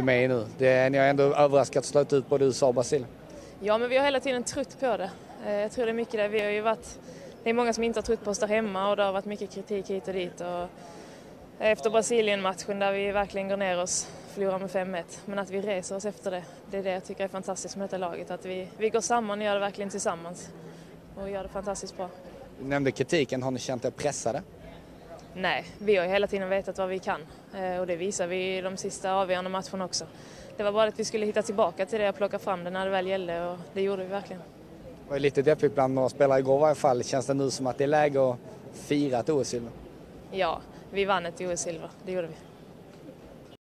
Med nu. Ni har ändå överraskat att slå ut både USA och Brasilien. Ja, men vi har hela tiden trott på det. Jag tror det är mycket där. Det är många som inte har trott på oss där hemma och det har varit mycket kritik hit och dit. Och efter Brasilien-matchen där vi verkligen går ner oss, förlorar med 5-1. Men att vi reser oss efter det, det är det jag tycker är fantastiskt med detta laget. Att vi går samman och gör det verkligen tillsammans. Och gör det fantastiskt bra. Du nämnde kritiken. Har ni känt er pressade? Nej, vi har ju hela tiden vetat vad vi kan. Och det visar vi i de sista avgörande matcherna också. Det var bara att vi skulle hitta tillbaka till det och plocka fram det när det väl gällde. Och det gjorde vi verkligen. Det var lite deppigt bland några spelare igår i varje fall. Känns det nu som att det är läge att fira ett OS-silver? Ja, vi vann ett OS-silver. Det gjorde vi.